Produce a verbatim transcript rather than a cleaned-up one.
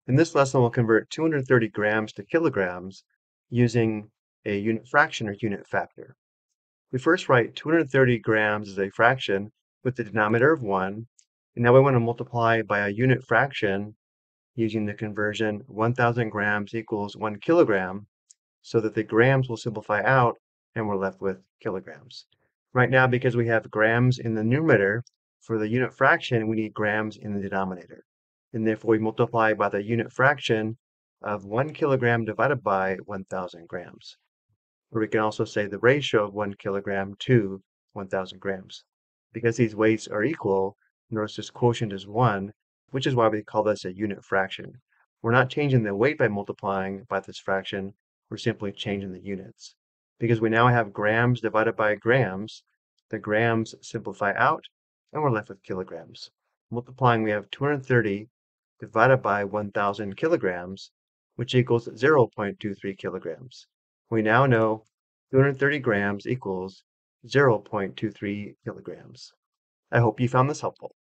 In this lesson, we'll convert two hundred thirty grams to kilograms using a unit fraction or unit factor. We first write two hundred thirty grams as a fraction with the denominator of one, and now we want to multiply by a unit fraction using the conversion one thousand grams equals one kilogram, so that the grams will simplify out and we're left with kilograms. Right now, because we have grams in the numerator, for the unit fraction, we need grams in the denominator. And therefore, we multiply by the unit fraction of one kilogram divided by one thousand grams. Or we can also say the ratio of one kilogram to one thousand grams. Because these weights are equal, notice this quotient is one, which is why we call this a unit fraction. We're not changing the weight by multiplying by this fraction, we're simply changing the units. Because we now have grams divided by grams, the grams simplify out, and we're left with kilograms. Multiplying, we have two hundred thirty divided by one thousand kilograms, which equals zero point two three kilograms. We now know two hundred thirty grams equals zero point two three kilograms. I hope you found this helpful.